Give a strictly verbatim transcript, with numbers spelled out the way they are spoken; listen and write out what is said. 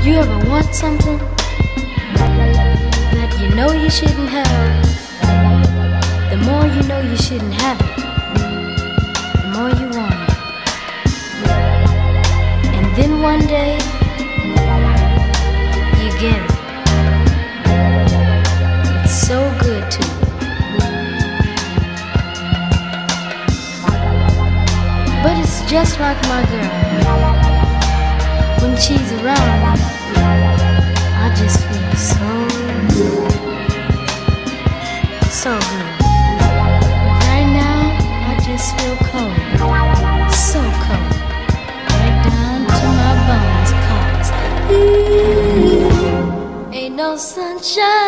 You ever want something that you know you shouldn't have? The more you know you shouldn't have it, the more you want it. And then one day, you get it. It's so good to you. But it's just like my girl. When she's around me, I just feel so good. So good. But right now, I just feel cold. So cold. Right down to my bones, 'cause ooh, ain't no sunshine